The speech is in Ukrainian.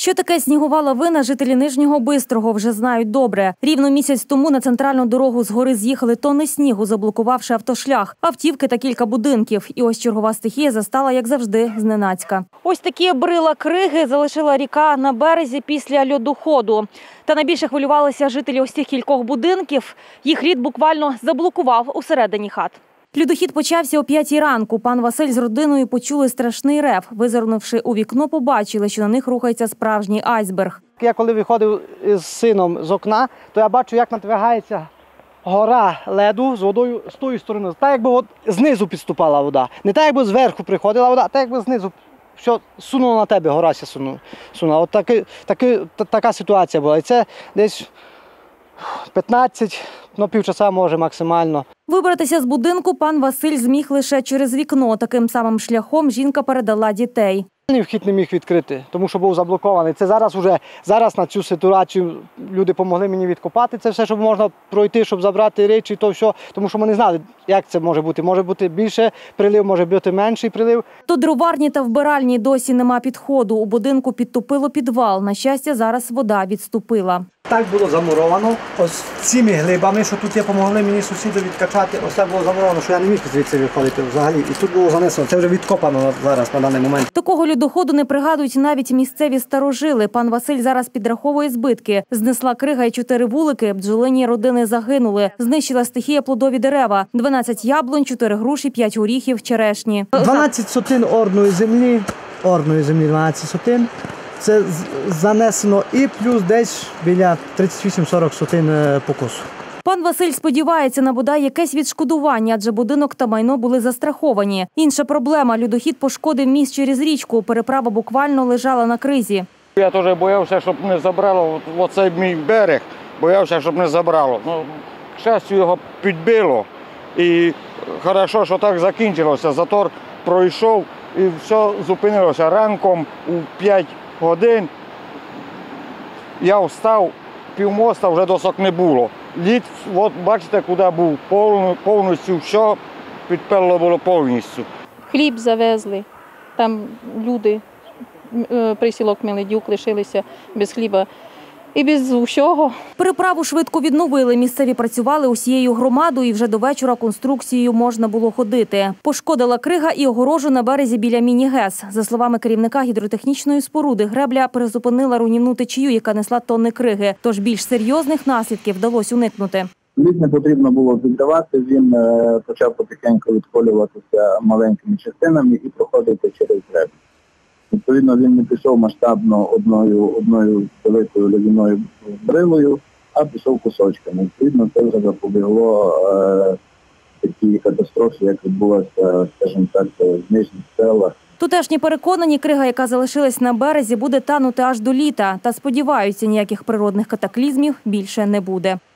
Що таке снігова лавина, жителі Нижнього Бистрого вже знають добре. Рівно місяць тому на центральну дорогу з гори з'їхали тонни снігу, заблокувавши автошлях, автівки та кілька будинків. І ось чергова стихія застала, як завжди, зненацька. Ось такі брила криги залишила ріка на березі після льодоходу. Та найбільше хвилювалися жителі ось цих кількох будинків. Їх лід буквально заблокував усередині хат. Льодохід почався о 5-й ранку. Пан Василь з родиною почули страшний рев. Визирнувши у вікно, побачили, що на них рухається справжній айсберг. Я коли виходив з сином з окна, то я бачу, як надвигається гора леду з водою з тої сторони. Так, якби от знизу підступала вода. Не так, якби зверху приходила вода, а так, якби знизу. Що сунуло на тебе, гора сунула. От така ситуація була. І це десь 15, півчаса може максимально. Вибратися з будинку пан Василь зміг лише через вікно. Таким самим шляхом жінка передала дітей. Вхід не міг відкрити, тому що був заблокований. Це зараз на цю ситуацію люди допомогли мені відкопати це все, щоб можна пройти, щоб забрати речі, то все. Тому що ми не знали, як це може бути. Може бути більше прилив, може бути менший прилив. До дроварні та вбиральні досі нема підходу. У будинку підтопило підвал. На щастя, зараз вода відступила. Так було замуровано. Ось цими глибами, що тут допомогли мені сусіду відкачати, ось так було замуровано, що я не міг звідси виходити взагалі. І тут було занесено. Це вже відкопано зараз на даний момент. Такого льодоходу не пригадують навіть місцеві старожили. Пан Василь зараз підраховує збитки. Знесла крига і 4 вулики, бджолині родини загинули. Знищила стихія плодові дерева. 12 яблунь, 4 груші, 5 горіхів, черешні. 12 сотин орної землі 12 сотин. Це занесено і плюс десь біля 38-40 сотин покосу. Пан Василь сподівається на бодай якесь відшкодування, адже будинок та майно були застраховані. Інша проблема – льодохід пошкодив міст через річку. Переправа буквально лежала на кризі. Я теж боявся, щоб не забрало оцей мій берег, боявся, щоб не забрало. К щастю, його підбило. І добре, що так закінчилося. Затор пройшов і все зупинилося. Ранком у 5 годин я встав, півмоста вже досок не було. Лід, от бачите, куди був, повністю все підперло було повністю. Хліб завезли, там люди, присілок Меледюк, лишилися без хліба і без усього. Переправу швидко відновили. Місцеві працювали усією громадою і вже до вечора конструкцією можна було ходити. Пошкодила крига і огорожу на березі біля міні-ГЕС. За словами керівника гідротехнічної споруди, гребля призупинила руйнівну течію, яка несла тонни криги. Тож більш серйозних наслідків вдалося уникнути. Лід не потрібно було віддавати, він почав потихеньку відколюватися маленькими частинами і проходити через греблю. Відповідно, він не пішов масштабно одною великою льодяною брилою, а пішов кусочками. Відповідно, це вже запобігло такій катастрофі, як відбулося, скажімо так, в нижніх селах. Тутешні переконані, крига, яка залишилась на березі, буде танути аж до літа. Та сподіваються, ніяких природних катаклізмів більше не буде.